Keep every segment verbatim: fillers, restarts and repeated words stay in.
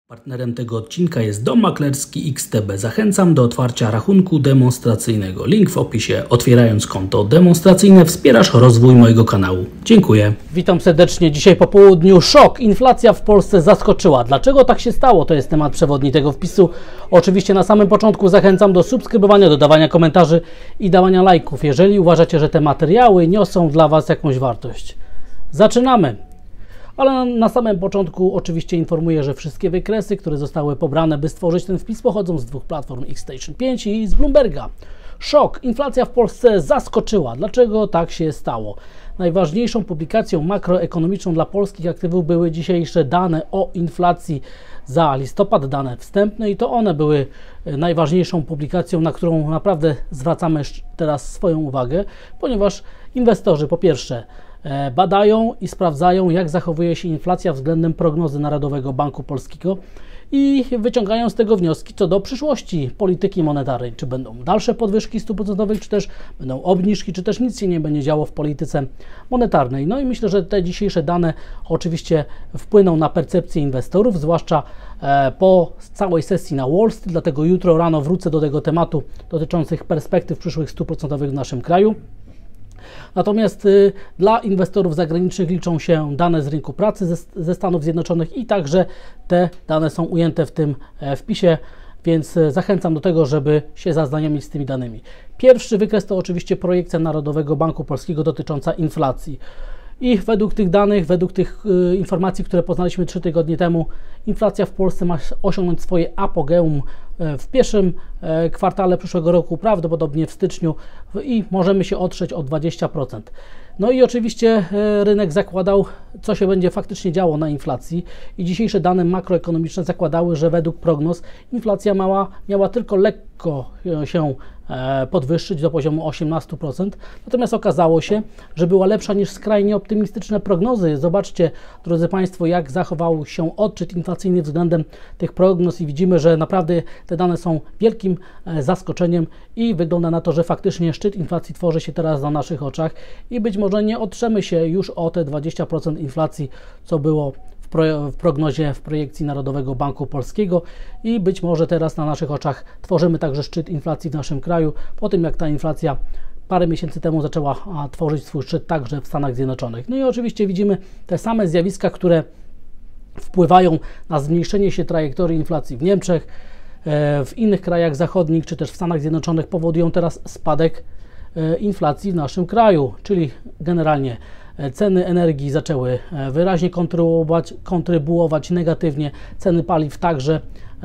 Partnerem tego odcinka jest Dom Maklerski X T B. Zachęcam do otwarcia rachunku demonstracyjnego. Link w opisie. Otwierając konto demonstracyjne wspierasz rozwój mojego kanału. Dziękuję. Witam serdecznie. Dzisiaj po południu szok. Inflacja w Polsce zaskoczyła. Dlaczego tak się stało? To jest temat przewodni tego wpisu. Oczywiście na samym początku zachęcam do subskrybowania, dodawania komentarzy i dawania lajków, jeżeli uważacie, że te materiały niosą dla Was jakąś wartość. Zaczynamy. Ale na samym początku oczywiście informuję, że wszystkie wykresy, które zostały pobrane, by stworzyć ten wpis, pochodzą z dwóch platform: Xstation pięć i z Bloomberga. Szok. Inflacja w Polsce zaskoczyła. Dlaczego tak się stało? Najważniejszą publikacją makroekonomiczną dla polskich aktywów były dzisiejsze dane o inflacji za listopad, dane wstępne, i to one były najważniejszą publikacją, na którą naprawdę zwracamy teraz swoją uwagę, ponieważ inwestorzy po pierwsze badają i sprawdzają, jak zachowuje się inflacja względem prognozy Narodowego Banku Polskiego i wyciągają z tego wnioski co do przyszłości polityki monetarnej. Czy będą dalsze podwyżki stóp procentowych, czy też będą obniżki, czy też nic się nie będzie działo w polityce monetarnej. No i myślę, że te dzisiejsze dane oczywiście wpłyną na percepcję inwestorów, zwłaszcza po całej sesji na Wall Street, dlatego jutro rano wrócę do tego tematu dotyczących perspektyw przyszłych stóp procentowych w naszym kraju. Natomiast y, dla inwestorów zagranicznych liczą się dane z rynku pracy ze, ze Stanów Zjednoczonych i także te dane są ujęte w tym e, wpisie, więc e, zachęcam do tego, żeby się zaznajomić z tymi danymi. Pierwszy wykres to oczywiście projekcja Narodowego Banku Polskiego dotycząca inflacji. I według tych danych, według tych y, informacji, które poznaliśmy trzy tygodnie temu, inflacja w Polsce ma osiągnąć swoje apogeum y, w pierwszym y, kwartale przyszłego roku, prawdopodobnie w styczniu, y, i możemy się otrzeć o dwadzieścia procent. No i oczywiście y, rynek zakładał, co się będzie faktycznie działo na inflacji, i dzisiejsze dane makroekonomiczne zakładały, że według prognoz inflacja miała, miała tylko lekko y, się podwyższyć do poziomu osiemnaście procent, natomiast okazało się, że była lepsza niż skrajnie optymistyczne prognozy. Zobaczcie, drodzy Państwo, jak zachował się odczyt inflacyjny względem tych prognoz i widzimy, że naprawdę te dane są wielkim zaskoczeniem i wygląda na to, że faktycznie szczyt inflacji tworzy się teraz na naszych oczach i być może nie otrzemy się już o te dwadzieścia procent inflacji, co było w, pro, w prognozie, w projekcji Narodowego Banku Polskiego, i być może teraz na naszych oczach tworzymy także szczyt inflacji w naszym kraju, po tym jak ta inflacja parę miesięcy temu zaczęła a, tworzyć swój szczyt także w Stanach Zjednoczonych. No i oczywiście widzimy te same zjawiska, które wpływają na zmniejszenie się trajektorii inflacji w Niemczech, e, w innych krajach zachodnich, czy też w Stanach Zjednoczonych, powodują teraz spadek e, inflacji w naszym kraju, czyli generalnie ceny energii zaczęły wyraźnie kontrybuować, kontrybuować negatywnie, ceny paliw także,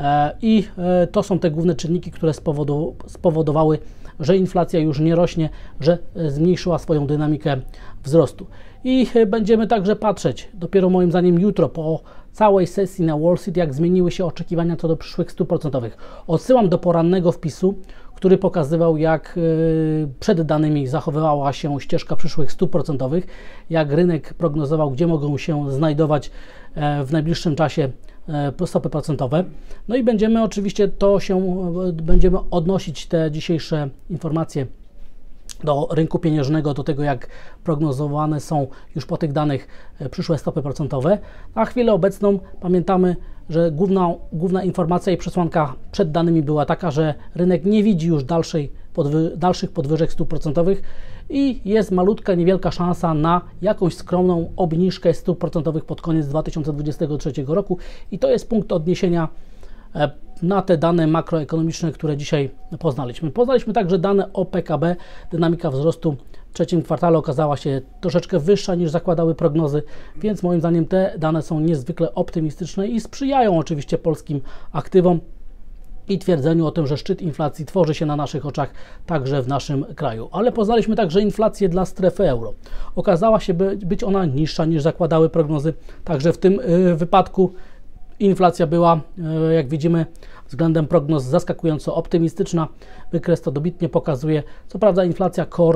i to są te główne czynniki, które spowodowały, że inflacja już nie rośnie, że zmniejszyła swoją dynamikę wzrostu. I będziemy także patrzeć dopiero moim zdaniem jutro po całej sesji na Wall Street, jak zmieniły się oczekiwania co do przyszłych stóp procentowych. Odsyłam do porannego wpisu, który pokazywał, jak przed danymi zachowywała się ścieżka przyszłych stóp procentowych, jak rynek prognozował, gdzie mogą się znajdować w najbliższym czasie stopy procentowe. No i będziemy oczywiście to się, będziemy odnosić te dzisiejsze informacje do rynku pieniężnego, do tego, jak prognozowane są już po tych danych przyszłe stopy procentowe. Na chwilę obecną pamiętamy, że główna, główna informacja i przesłanka przed danymi była taka, że rynek nie widzi już dalszej podwy, dalszych podwyżek stóp procentowych i jest malutka, niewielka szansa na jakąś skromną obniżkę stóp procentowych pod koniec dwa tysiące dwudziestego trzeciego roku, i to jest punkt odniesienia na te dane makroekonomiczne, które dzisiaj poznaliśmy. Poznaliśmy także dane o P K B. Dynamika wzrostu w trzecim kwartale okazała się troszeczkę wyższa niż zakładały prognozy, więc moim zdaniem te dane są niezwykle optymistyczne i sprzyjają oczywiście polskim aktywom i twierdzeniu o tym, że szczyt inflacji tworzy się na naszych oczach także w naszym kraju. Ale poznaliśmy także inflację dla strefy euro. Okazała się być ona niższa niż zakładały prognozy, także w tym wypadku inflacja była, jak widzimy, względem prognoz zaskakująco optymistyczna. Wykres to dobitnie pokazuje. Co prawda inflacja core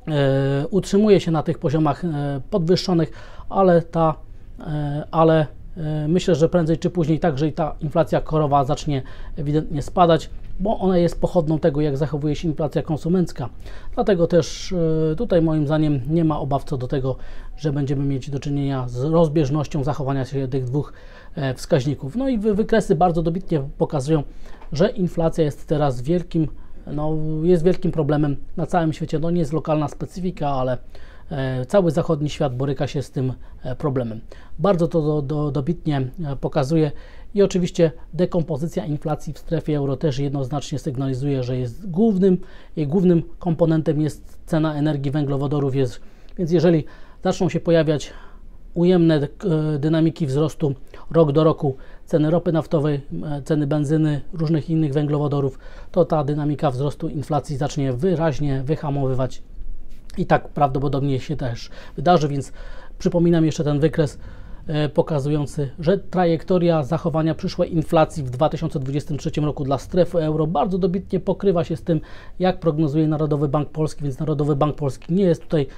e, utrzymuje się na tych poziomach e, podwyższonych, ale ta, e, ale myślę, że prędzej czy później także i ta inflacja korowa zacznie ewidentnie spadać, bo ona jest pochodną tego, jak zachowuje się inflacja konsumencka. Dlatego też tutaj moim zdaniem nie ma obaw co do tego, że będziemy mieć do czynienia z rozbieżnością zachowania się tych dwóch wskaźników. No i wykresy bardzo dobitnie pokazują, że inflacja jest teraz wielkim, no, jest wielkim problemem na całym świecie. No nie jest lokalna specyfika, ale cały zachodni świat boryka się z tym problemem. Bardzo to do, do, dobitnie pokazuje i oczywiście dekompozycja inflacji w strefie euro też jednoznacznie sygnalizuje, że jest głównym, jej głównym komponentem jest cena energii, węglowodorów, jest, więc jeżeli zaczną się pojawiać ujemne dynamiki wzrostu rok do roku ceny ropy naftowej, ceny benzyny, różnych innych węglowodorów, to ta dynamika wzrostu inflacji zacznie wyraźnie wyhamowywać. I tak prawdopodobnie się też wydarzy, więc przypominam jeszcze ten wykres e, pokazujący, że trajektoria zachowania przyszłej inflacji w dwa tysiące dwudziestym trzecim roku dla strefy euro bardzo dobitnie pokrywa się z tym, jak prognozuje Narodowy Bank Polski, więc Narodowy Bank Polski nie jest tutaj,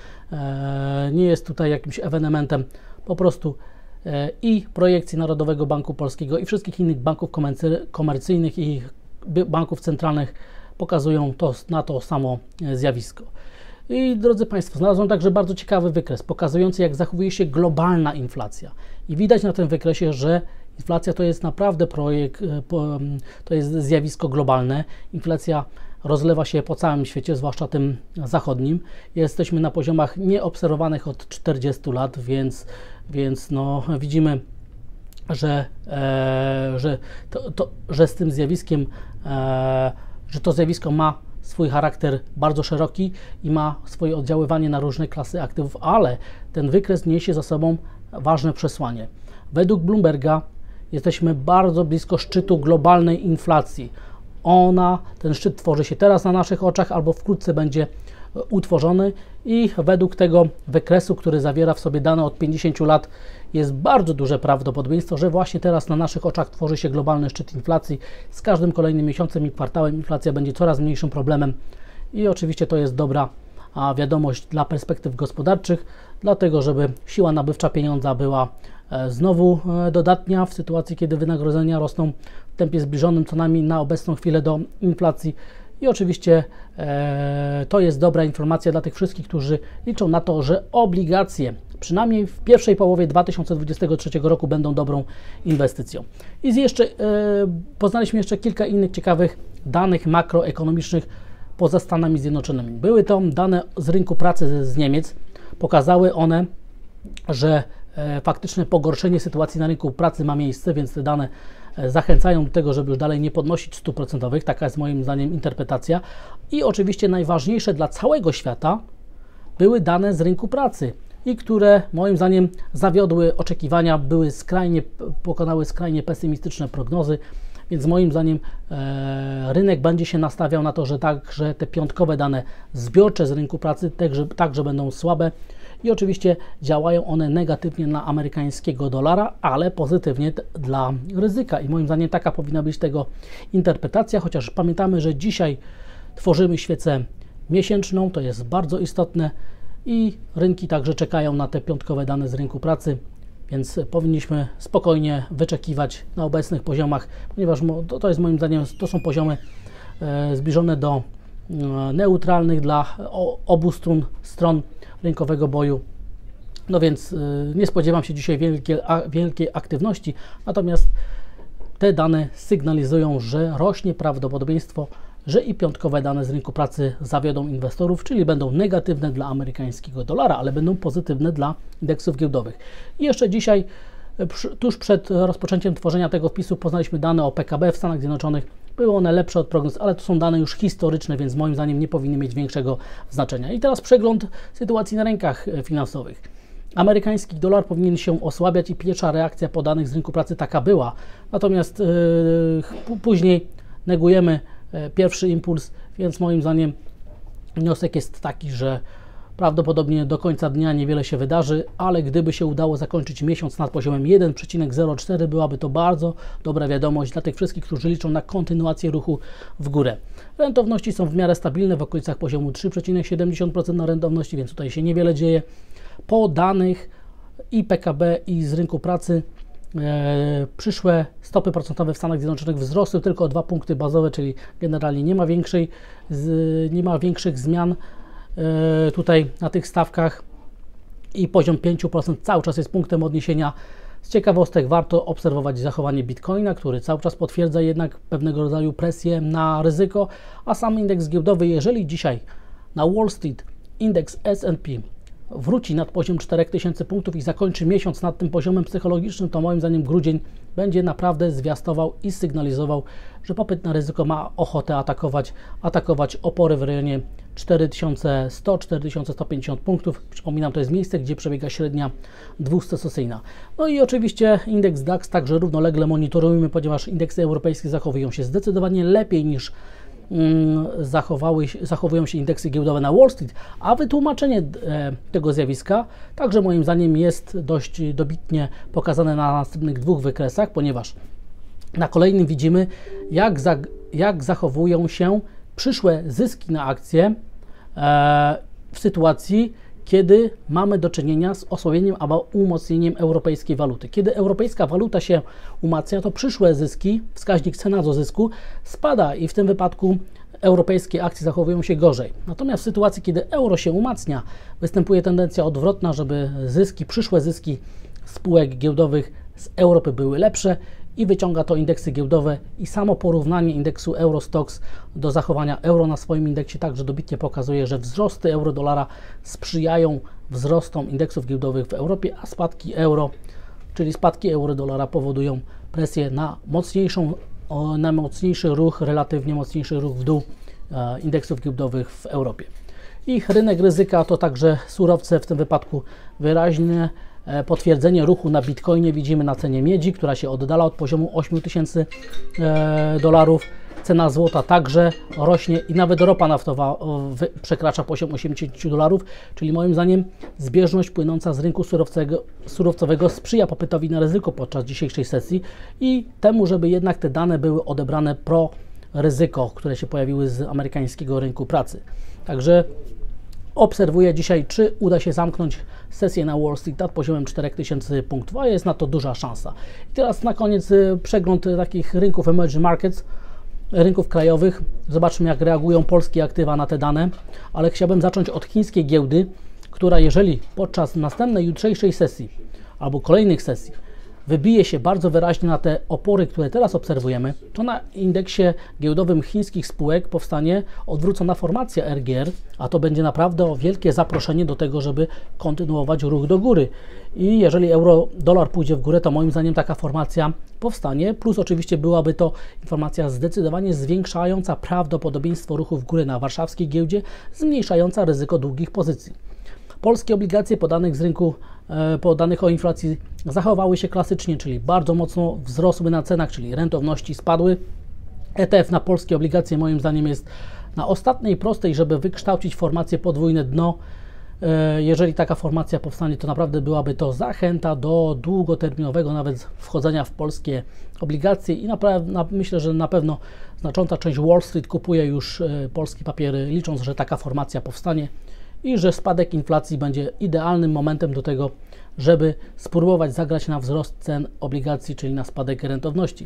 e, nie jest tutaj jakimś ewenementem, po prostu e, i projekcji Narodowego Banku Polskiego i wszystkich innych banków komercy, komercyjnych i banków centralnych pokazują to, na to samo zjawisko. I drodzy Państwo, znalazłem także bardzo ciekawy wykres pokazujący, jak zachowuje się globalna inflacja. I widać na tym wykresie, że inflacja to jest naprawdę projekt, to jest zjawisko globalne. Inflacja rozlewa się po całym świecie, zwłaszcza tym zachodnim. Jesteśmy na poziomach nieobserwowanych od czterdziestu lat, więc, więc no, widzimy, że, e, że, to, to, że z tym zjawiskiem, e, że to zjawisko ma swój charakter bardzo szeroki i ma swoje oddziaływanie na różne klasy aktywów, ale ten wykres niesie za sobą ważne przesłanie. Według Bloomberga jesteśmy bardzo blisko szczytu globalnej inflacji. Ona, ten szczyt tworzy się teraz na naszych oczach albo wkrótce będzie utworzony i według tego wykresu, który zawiera w sobie dane od pięćdziesięciu lat, jest bardzo duże prawdopodobieństwo, że właśnie teraz na naszych oczach tworzy się globalny szczyt inflacji. Z każdym kolejnym miesiącem i kwartałem inflacja będzie coraz mniejszym problemem i oczywiście to jest dobra wiadomość dla perspektyw gospodarczych, dlatego żeby siła nabywcza pieniądza była znowu dodatnia w sytuacji, kiedy wynagrodzenia rosną w tempie zbliżonym co najmniej na obecną chwilę do inflacji. I oczywiście e, to jest dobra informacja dla tych wszystkich, którzy liczą na to, że obligacje przynajmniej w pierwszej połowie dwa tysiące dwudziestego trzeciego roku będą dobrą inwestycją. I z jeszcze, e, poznaliśmy jeszcze kilka innych ciekawych danych makroekonomicznych poza Stanami Zjednoczonymi. Były to dane z rynku pracy z Niemiec. Pokazały one, że e, faktyczne pogorszenie sytuacji na rynku pracy ma miejsce, więc te dane zachęcają do tego, żeby już dalej nie podnosić stóp procentowych. Taka jest moim zdaniem interpretacja. I oczywiście najważniejsze dla całego świata były dane z rynku pracy i które moim zdaniem zawiodły oczekiwania, były skrajnie, pokonały skrajnie pesymistyczne prognozy, więc moim zdaniem e, rynek będzie się nastawiał na to, że także te piątkowe dane zbiorcze z rynku pracy także, także będą słabe. I oczywiście działają one negatywnie na amerykańskiego dolara, ale pozytywnie dla ryzyka. I moim zdaniem taka powinna być tego interpretacja, chociaż pamiętamy, że dzisiaj tworzymy świecę miesięczną, to jest bardzo istotne i rynki także czekają na te piątkowe dane z rynku pracy, więc powinniśmy spokojnie wyczekiwać na obecnych poziomach, ponieważ to, to jest moim zdaniem, to są poziomy e, zbliżone do e, neutralnych dla o, obu stron, stron rynkowego boju. No więc y, nie spodziewam się dzisiaj wielkie, a, wielkiej aktywności, natomiast te dane sygnalizują, że rośnie prawdopodobieństwo, że i piątkowe dane z rynku pracy zawiodą inwestorów, czyli będą negatywne dla amerykańskiego dolara, ale będą pozytywne dla indeksów giełdowych. I jeszcze dzisiaj, przy, tuż przed rozpoczęciem tworzenia tego wpisu, poznaliśmy dane o P K B w Stanach Zjednoczonych. Były one lepsze od prognoz, ale to są dane już historyczne, więc moim zdaniem nie powinny mieć większego znaczenia. I teraz przegląd sytuacji na rynkach finansowych. Amerykański dolar powinien się osłabiać i pierwsza reakcja po danych z rynku pracy taka była. Natomiast yy, później negujemy yy, pierwszy impuls, więc moim zdaniem wniosek jest taki, że prawdopodobnie do końca dnia niewiele się wydarzy, ale gdyby się udało zakończyć miesiąc nad poziomem jeden przecinek zero cztery, byłaby to bardzo dobra wiadomość dla tych wszystkich, którzy liczą na kontynuację ruchu w górę. Rentowności są w miarę stabilne, w okolicach poziomu trzy przecinek siedemdziesiąt procent na rentowności, więc tutaj się niewiele dzieje. Po danych i P K B i z rynku pracy e, przyszłe stopy procentowe w Stanach Zjednoczonych wzrosły tylko o dwa punkty bazowe, czyli generalnie nie ma większej, z, nie ma większych zmian e, tutaj na tych stawkach i poziom pięć procent cały czas jest punktem odniesienia. Z ciekawostek warto obserwować zachowanie Bitcoina, który cały czas potwierdza jednak pewnego rodzaju presję na ryzyko, a sam indeks giełdowy, jeżeli dzisiaj na Wall Street indeks S and P wróci nad poziom czterech tysięcy punktów i zakończy miesiąc nad tym poziomem psychologicznym, to moim zdaniem grudzień będzie naprawdę zwiastował i sygnalizował, że popyt na ryzyko ma ochotę atakować, atakować opory w rejonie cztery tysiące sto do czterech tysięcy stu pięćdziesięciu punktów. Przypominam, to jest miejsce, gdzie przebiega średnia dwustosesyjna. No i oczywiście indeks DAX także równolegle monitorujemy, ponieważ indeksy europejskie zachowują się zdecydowanie lepiej niż Zachowały, zachowują się indeksy giełdowe na Wall Street, a wytłumaczenie e, tego zjawiska także moim zdaniem jest dość dobitnie pokazane na następnych dwóch wykresach, ponieważ na kolejnym widzimy, jak, za, jak zachowują się przyszłe zyski na akcje e, w sytuacji, kiedy mamy do czynienia z osłabieniem albo umocnieniem europejskiej waluty. Kiedy europejska waluta się umacnia, to przyszłe zyski, wskaźnik cena do zysku spada i w tym wypadku europejskie akcje zachowują się gorzej. Natomiast w sytuacji, kiedy euro się umacnia, występuje tendencja odwrotna, żeby zyski, przyszłe zyski spółek giełdowych z Europy były lepsze i wyciąga to indeksy giełdowe i samo porównanie indeksu Eurostoxx do zachowania euro na swoim indeksie także dobitnie pokazuje, że wzrosty euro-dolara sprzyjają wzrostom indeksów giełdowych w Europie, a spadki euro, czyli spadki euro-dolara powodują presję na mocniejszą, na mocniejszy ruch, relatywnie mocniejszy ruch w dół indeksów giełdowych w Europie. Ich rynek ryzyka to także surowce, w tym wypadku wyraźne potwierdzenie ruchu na Bitcoinie widzimy na cenie miedzi, która się oddala od poziomu ośmiu tysięcy dolarów. Cena złota także rośnie i nawet ropa naftowa przekracza poziom osiemdziesięciu dolarów, czyli moim zdaniem zbieżność płynąca z rynku surowcowego, surowcowego sprzyja popytowi na ryzyko podczas dzisiejszej sesji i temu, żeby jednak te dane były odebrane pro ryzyko, które się pojawiły z amerykańskiego rynku pracy. Także obserwuję dzisiaj, czy uda się zamknąć sesję na Wall Street nad poziomem czterech tysięcy punktów, a jest na to duża szansa. I teraz na koniec przegląd takich rynków emerging markets, rynków krajowych. Zobaczmy, jak reagują polskie aktywa na te dane, ale chciałbym zacząć od chińskiej giełdy, która jeżeli podczas następnej jutrzejszej sesji albo kolejnych sesji wybije się bardzo wyraźnie na te opory, które teraz obserwujemy, to na indeksie giełdowym chińskich spółek powstanie odwrócona formacja R G R, a to będzie naprawdę wielkie zaproszenie do tego, żeby kontynuować ruch do góry. I jeżeli euro-dolar pójdzie w górę, to moim zdaniem taka formacja powstanie, plus oczywiście byłaby to informacja zdecydowanie zwiększająca prawdopodobieństwo ruchu w górę na warszawskiej giełdzie, zmniejszająca ryzyko długich pozycji. Polskie obligacje po danych z rynku, po danych o inflacji zachowały się klasycznie, czyli bardzo mocno wzrosły na cenach, czyli rentowności spadły. E T F na polskie obligacje moim zdaniem jest na ostatniej prostej, żeby wykształcić formację podwójne dno. Jeżeli taka formacja powstanie, to naprawdę byłaby to zachęta do długoterminowego nawet wchodzenia w polskie obligacje i naprawdę myślę, że na pewno znacząca część Wall Street kupuje już polskie papiery, licząc, że taka formacja powstanie i że spadek inflacji będzie idealnym momentem do tego, żeby spróbować zagrać na wzrost cen obligacji, czyli na spadek rentowności.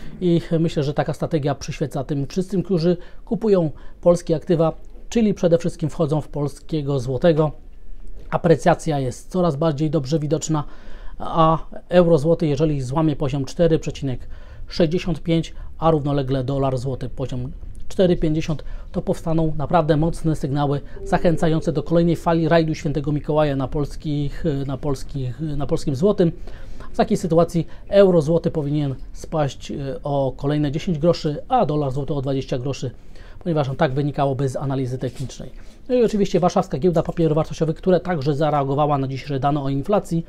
I myślę, że taka strategia przyświeca tym wszystkim, którzy kupują polskie aktywa, czyli przede wszystkim wchodzą w polskiego złotego. Aprecjacja jest coraz bardziej dobrze widoczna, a euro-złoty, jeżeli złamie poziom cztery przecinek sześćdziesiąt pięć, a równolegle dolar-złoty poziom cztery pięćdziesiąt, to powstaną naprawdę mocne sygnały zachęcające do kolejnej fali rajdu Świętego Mikołaja na, polskich, na, polskich, na polskim złotym. W takiej sytuacji euro-złoty powinien spaść o kolejne dziesięć groszy, a dolar-złoty o dwadzieścia groszy, ponieważ tak wynikałoby z analizy technicznej. No i oczywiście warszawska giełda papierów wartościowych, która także zareagowała na dzisiejsze dane o inflacji.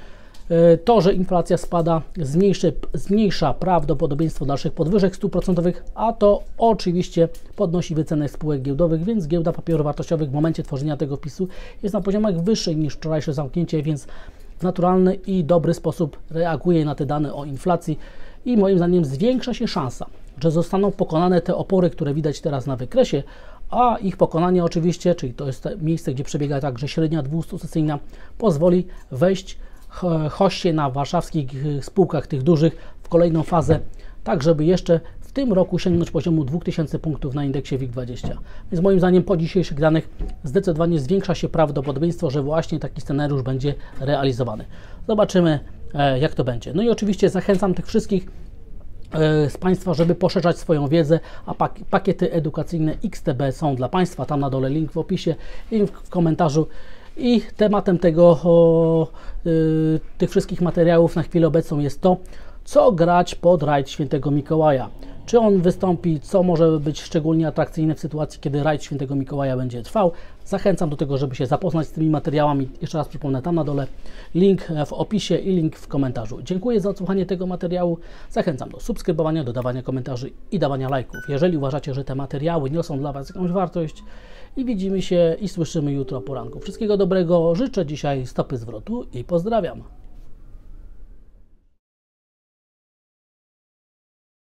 To, że inflacja spada, zmniejszy, zmniejsza prawdopodobieństwo dalszych podwyżek stóp procentowych, a to oczywiście podnosi wycenę spółek giełdowych, więc giełda papierów wartościowych w momencie tworzenia tego wpisu jest na poziomach wyższych niż wczorajsze zamknięcie, więc w naturalny i dobry sposób reaguje na te dane o inflacji i moim zdaniem zwiększa się szansa, że zostaną pokonane te opory, które widać teraz na wykresie, a ich pokonanie oczywiście, czyli to jest miejsce, gdzie przebiega także średnia dwustosesyjna, pozwoli wejść hoście na warszawskich spółkach tych dużych w kolejną fazę, tak żeby jeszcze w tym roku sięgnąć poziomu dwóch tysięcy punktów na indeksie WIG dwadzieścia. Więc moim zdaniem po dzisiejszych danych zdecydowanie zwiększa się prawdopodobieństwo, że właśnie taki scenariusz będzie realizowany. Zobaczymy, jak to będzie. No i oczywiście zachęcam tych wszystkich z Państwa, żeby poszerzać swoją wiedzę, a pakiety edukacyjne X T B są dla Państwa. Tam na dole link w opisie, link w komentarzu. I tematem tego, o, y, tych wszystkich materiałów na chwilę obecną jest to, co grać pod rajd Świętego Mikołaja. Czy on wystąpi, co może być szczególnie atrakcyjne w sytuacji, kiedy rajd Świętego Mikołaja będzie trwał. Zachęcam do tego, żeby się zapoznać z tymi materiałami. Jeszcze raz przypomnę, tam na dole link w opisie i link w komentarzu. Dziękuję za odsłuchanie tego materiału. Zachęcam do subskrybowania, dodawania komentarzy i dawania lajków. Jeżeli uważacie, że te materiały niosą dla Was jakąś wartość, i widzimy się i słyszymy jutro o poranku. Wszystkiego dobrego, życzę dzisiaj stopy zwrotu i pozdrawiam.